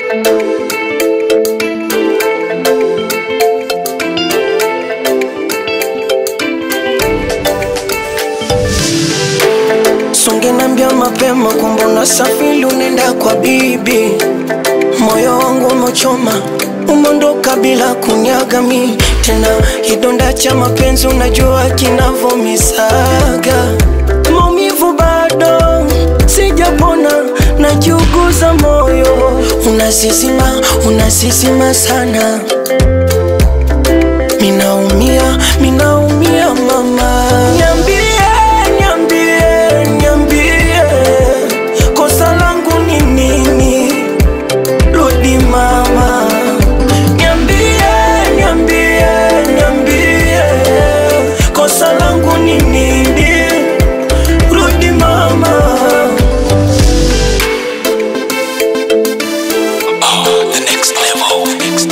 Ungenambia mapema kwamba unasafiri unaenda kwa bibi. Moyo wangu umechoma, umondoka bila kunyaga mi. Tena kidonda cha mapenzi unajua kinavomisaga. Maumivu bado sijapona, najiuguza moyo. Unasisima sana. Minaumia mama. Niambie kosa langu ni nini? Rudi mama. Niambie kosa langu ni nini? Rudi mama. The next level.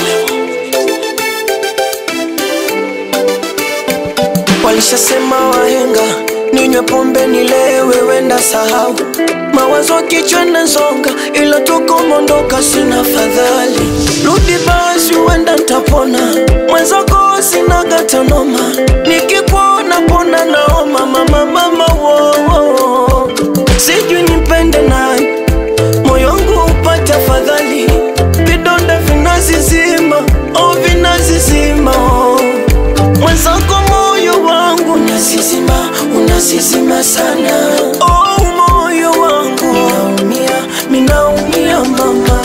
Walishasema wahenga, ninywe pombe nilewe wenda sahau. Mawazo kichwa nazonga, ila tuko mondoka sina fadhali. Rudi basi wenda ntapona, mwenzako sina gatanoma. Nikikuona pona naoma mama wo. Sijui nipende nani, moyo wangu upata fadhali. Vidonda vinazizima, vinazizima. Mwenzako moyo wangu unasizima sana. Moyo wangu minaumia mama.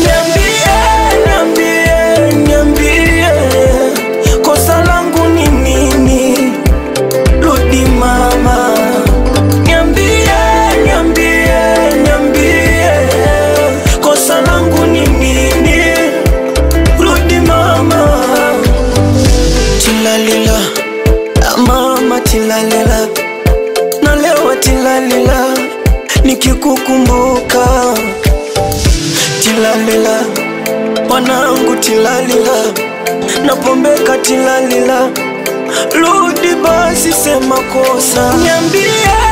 Niambie kosa langu ni nini? Rudi mama. Niambie kosa langu ni nini? Rudi mama. Tilalila mama, tilalila nalewa, tilalila nikikukumbuka. Tilalila wanangu, tilalila napombeka, tilalila. Rudi basi sema kosa. Niambie